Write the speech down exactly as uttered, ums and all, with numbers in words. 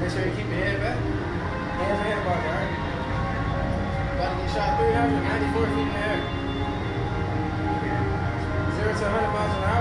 Make sure you keep your head back. Hands in the pocket, alright? About to get shot three hundred ninety-four feet in the air. Zero to one hundred miles an hour.